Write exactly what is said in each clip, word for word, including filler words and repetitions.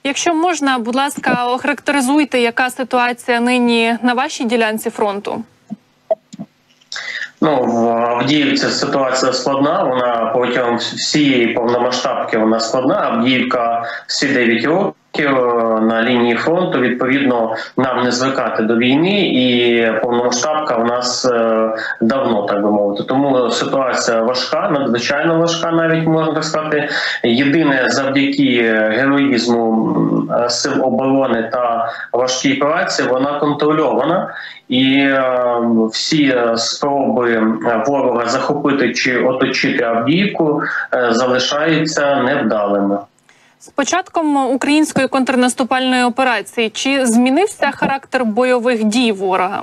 Якщо можна, будь ласка, охарактеризуйте, яка ситуація нині на вашій ділянці фронту? Ну, в Авдіївці ситуація складна, вона протягом всієї повномасштабки вона складна. Авдіївка всі дев'ять років на лінії фронту, відповідно, нам не звикати до війни, і повномасштабка у нас давно, так би мовити. Тому ситуація важка, надзвичайно важка, навіть можна так сказати. Єдине, завдяки героїзму сил оборони та важкій праці, вона контрольована. І е, всі спроби ворога захопити чи оточити Авдіївку е, залишаються невдалими. З початком української контрнаступальної операції чи змінився характер бойових дій ворога?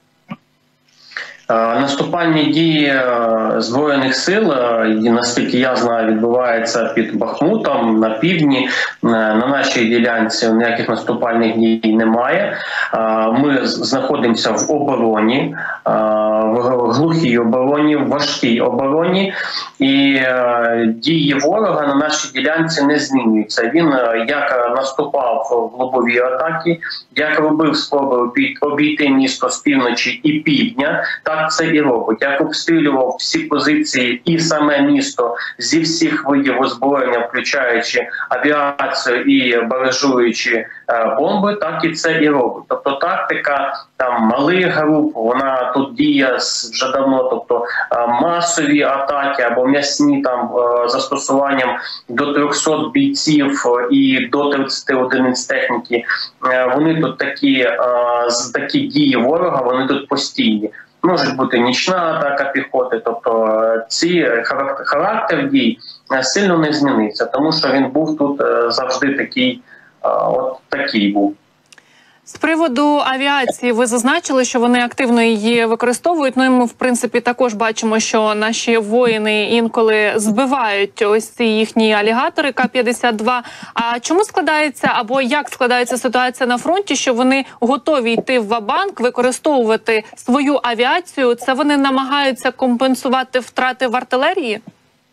Наступальні дії Збройних сил, наскільки я знаю, відбуваються під Бахмутом, на півдні. На нашій ділянці ніяких наступальних дій немає. Ми знаходимося в обороні, в глухій обороні, в важкій обороні. І дії ворога на нашій ділянці не змінюються. Він як наступав в лобові атаки, як робив спроби обійти місто з півночі і півдня, так це і робить. Як обстрілював всі позиції і саме місто зі всіх видів озброєння, включаючи авіацію і баражуючи бомби, так і це і робить. Тобто тактика там малих груп, вона тут діє вже давно, тобто масові атаки або м'ясні там застосуванням до трьохсот бійців і до тридцяти одиниць техніки. Вони тут такі, такі дії ворога, вони тут постійні. Може бути нічна атака піхоти, тобто ці характер дій сильно не змінився, тому що він був тут завжди такий, от такий був. З приводу авіації ви зазначили, що вони активно її використовують. Ну і ми, в принципі, також бачимо, що наші воїни інколи збивають ось ці їхні алігатори Ка п'ятдесят два. А чому складається, або як складається ситуація на фронті, що вони готові йти в ва-банк, використовувати свою авіацію? Це вони намагаються компенсувати втрати в артилерії?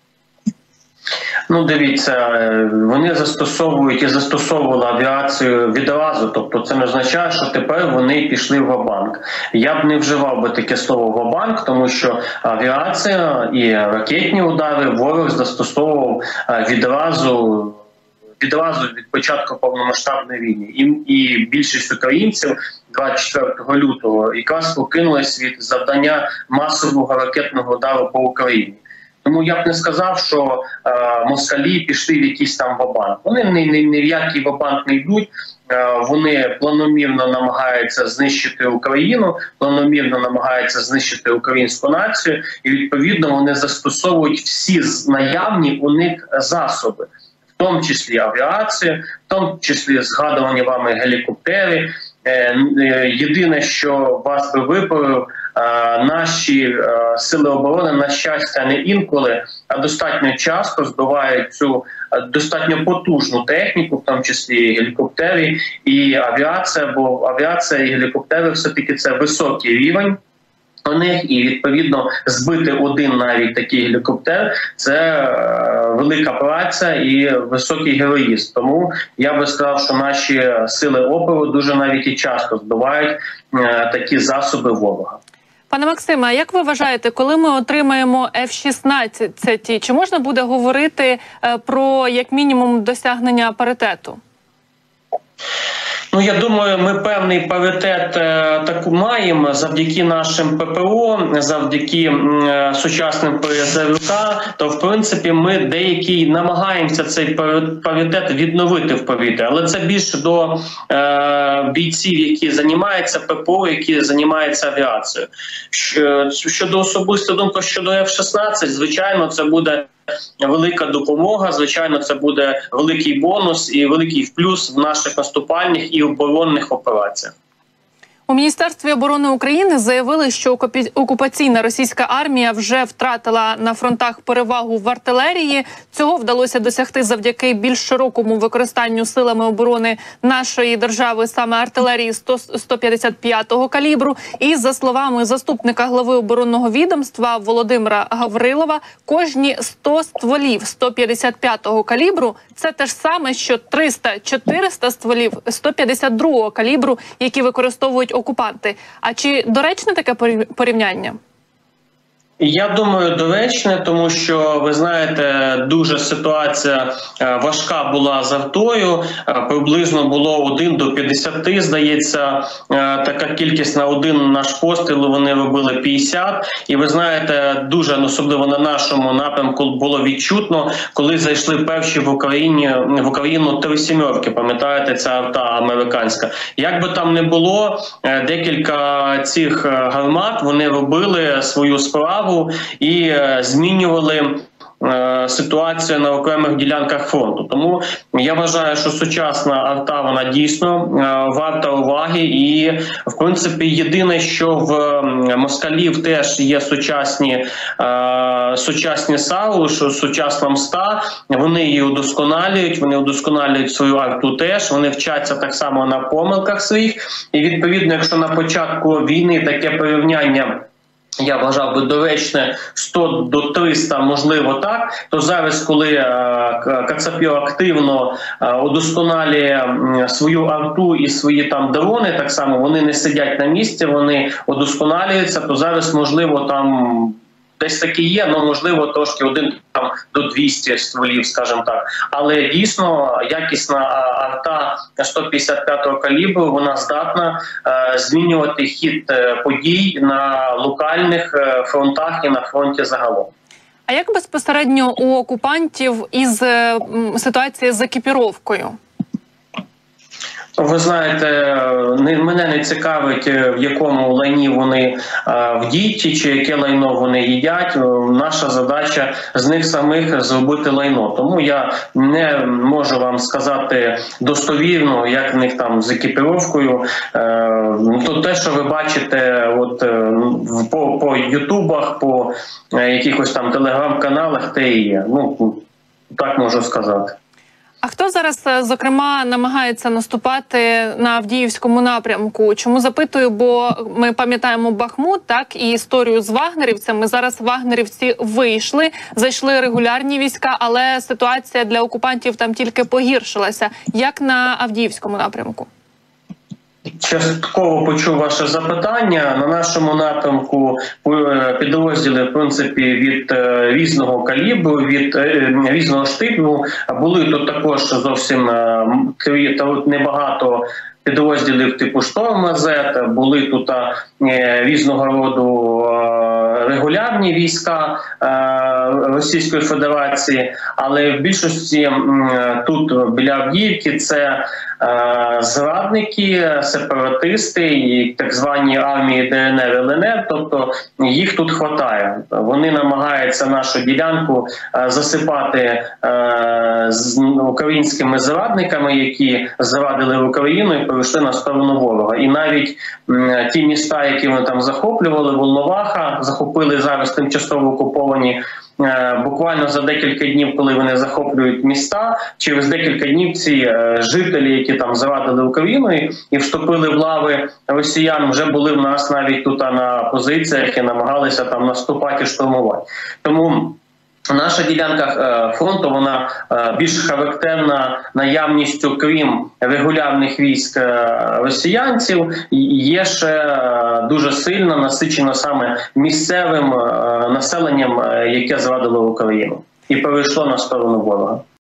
Ну, дивіться, вони застосовують і застосовували авіацію відразу, тобто це не означає, що тепер вони пішли в ва-банк. Я б не вживав би таке слово ва-банк, тому що авіація і ракетні удари ворог застосовував відразу, відразу від початку повномасштабної війни. І, і більшість українців двадцять четвертого лютого якраз покинулись від завдання масового ракетного удару по Україні. Тому я б не сказав, що е, москалі пішли в якийсь там ва-банк. Вони ні, ні, ні в який ва-банк не йдуть, е, вони планомірно намагаються знищити Україну, планомірно намагаються знищити українську націю, і відповідно вони застосовують всі наявні у них засоби, в тому числі авіацію, в тому числі згадувані вами гелікоптери. Е, е, єдине, що вас би виправив, наші сили оборони, на щастя, не інколи, а достатньо часто збивають цю достатньо потужну техніку, в тому числі гелікоптери і авіація, бо авіація і гелікоптери все-таки це високий рівень у них, і відповідно збити один навіть такий гелікоптер – це велика праця і високий героїзм. Тому я би сказав, що наші сили опору дуже навіть і часто збивають такі засоби ворога. Пане Максиме, а як ви вважаєте, коли ми отримаємо Еф шістнадцять, чи можна буде говорити про, як мінімум, досягнення паритету? Ну, я думаю, ми певний паритет е, таку маємо завдяки нашим Пе Пе О, завдяки е, сучасним Пе Ес Ер Ка, то, в принципі, ми деякий намагаємося цей паритет відновити в повітрі. Але це більше до е, бійців, які займаються Пе Пе О, які займаються авіацією. Щодо особистої думки щодо Еф шістнадцять, звичайно, це буде велика допомога, звичайно, це буде великий бонус і великий плюс в наших наступальних і оборонних операціях. У Міністерстві оборони України заявили, що окупаційна російська армія вже втратила на фронтах перевагу в артилерії. Цього вдалося досягти завдяки більш широкому використанню силами оборони нашої держави саме артилерії сто п'ятдесят п'ятого калібру. І за словами заступника глави оборонного відомства Володимира Гаврилова, кожні сто стволів сто п'ятдесят п'ятого калібру – це те ж саме, що триста-чотириста стволів сто п'ятдесят другого калібру, які використовують окупанти. А чи доречне таке порівняння? Я думаю, доречне, тому що, ви знаєте, дуже ситуація важка була з артою. Приблизно було один до п'ятдесяти, здається, така кількість на один наш постріл, вони робили п'ятдесят. І ви знаєте, дуже, особливо на нашому напрямку, було відчутно, коли зайшли перші в Україні, в Україну три сімерки, пам'ятаєте, ця арта американська. Як би там не було, декілька цих гармат, вони робили свою справу і змінювали ситуацію на окремих ділянках фронту. Тому я вважаю, що сучасна арта, вона дійсно варта уваги. І, в принципі, єдине, що в москалів теж є сучасні, сучасні САУ, що сучасна МСТА, вони її удосконалюють, вони удосконалюють свою арту теж, вони вчаться так само на помилках своїх. І, відповідно, якщо на початку війни таке порівняння я вважав би доречне сто до триста, можливо, так, то зараз, коли Кацапів активно удосконалює свою арту і свої там дрони, так само вони не сидять на місці, вони удосконалюються, то зараз, можливо, там десь таки є, але, можливо, трошки один там до двісті стволів, скажімо так. Але дійсно якісна арта сто п'ятдесят п'ятого калібру, вона здатна е, змінювати хід е, подій на локальних е, фронтах і на фронті загалом. А як безпосередньо у окупантів із е, ситуації з екіпіровкою? Ви знаєте, мене не цікавить, в якому лайні вони в діті, чи яке лайно вони їдять. Наша задача з них самих зробити лайно. Тому я не можу вам сказати достовірно, як в них там з екіпіровкою. То те, що ви бачите от, по, по ютубах, по якихось там телеграм-каналах, те і є. Ну, так можу сказати. А хто зараз, зокрема, намагається наступати на Авдіївському напрямку? Чому запитую? Бо ми пам'ятаємо Бахмут, так, і історію з вагнерівцями. Зараз вагнерівці вийшли, зайшли регулярні війська, але ситуація для окупантів там тільки погіршилася. Як на Авдіївському напрямку? Частково почув ваше запитання. На нашому напрямку підрозділи, в принципі, від різного калібру, від різного штибу. Були тут також зовсім небагато підрозділів типу «Шторм-Зе», були тут різного роду регулярні війська Російської Федерації, але в більшості тут біля Авдіївки це зрадники, сепаратисти і так звані армії Де Ен Ер, Ел Ен Ер, тобто їх тут хватає. Вони намагаються нашу ділянку засипати з українськими зрадниками, які зрадили Україну і перейшли на сторону ворога. І навіть ті міста, які вони там захоплювали, Волноваха, захопили зараз тимчасово окуповані. Буквально за декілька днів, коли вони захоплюють міста, через декілька днів ці жителі, які там зрадили Україну і вступили в лави росіян, вже були в нас навіть тут на позиціях і намагалися там наступати і штурмувати. Тому наша ділянка фронту, вона більш характерна наявністю, крім регулярних військ росіянців, є ще дуже сильно насичена саме місцевим населенням, яке зрадило Україну і перейшло на сторону ворога.